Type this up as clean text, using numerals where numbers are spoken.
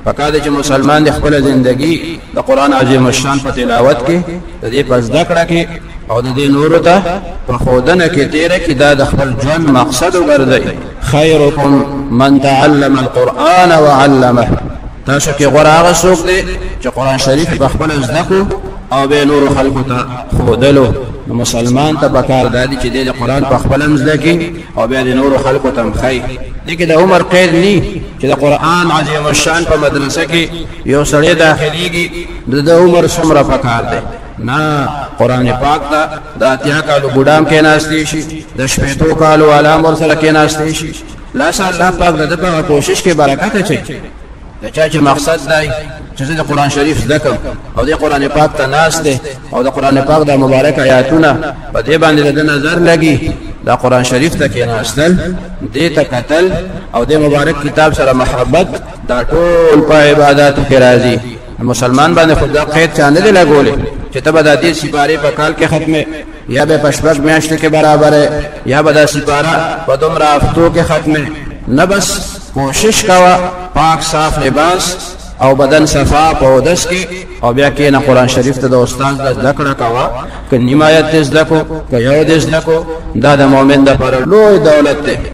پکاره چې مسلمان د خپل ژوندۍ د قران عظیم الشان په تلاوت کې د دې پس ذکر کې او د دې نور ته په خودنه کې تیرې کې دا د خپل ژوند مقصد وګرځي. خیرکم من تعلم القرآن وعلمه، تاسو کې غوره هغه څوک دی چې قرآن شریف په خپل زده کړو او به نور خلکو ته ښودلو. مسلمان ته پکار دی چې د قرآن په خپل زده کړي او بیا د نور خلکو ته مخې. دې کې د عمر قید نه چې د قرآن عظیم الشان په مدرسه کې یو سړی داخليږي د عمر څومره پکار دی. نه، قرآن پاک ته د 80 کالو بوډام کې ناشتي شي، د 80 کالو علام ور سره کې ناشتي شي. لا شاء الله پاک د په کوشش کې برکت اچي. د چا چې مقصد دی چې د قرآن شریف زده کړم او د قرآن پاک ته ناست دی او د قرآن پاک د مبارک آیاتونه په دې باندې د نظر لګي، د قرآن شریف ته کې ناستل، دې ته قتل او د مبارک کتاب سره محبت، دا ټول په عبادتو کې راځي. مسلمان باندې خدا قید چانه دی لګولې چې ته به د دې سپاره په کال کې ختمه یا به پښپک میاشت کې برابر یا به د سپاره په دومره هفتو کې ختمه. نه، بس کوشش کوا پاک صاف لباس او بدن صفا په ودس کې او بیا کې نه قرآن شریف ته د استاد د ذکر کوا ک نیمایت دې زده کو ک یو دې زده کو دا د مؤمن د پر لوی دولت دی.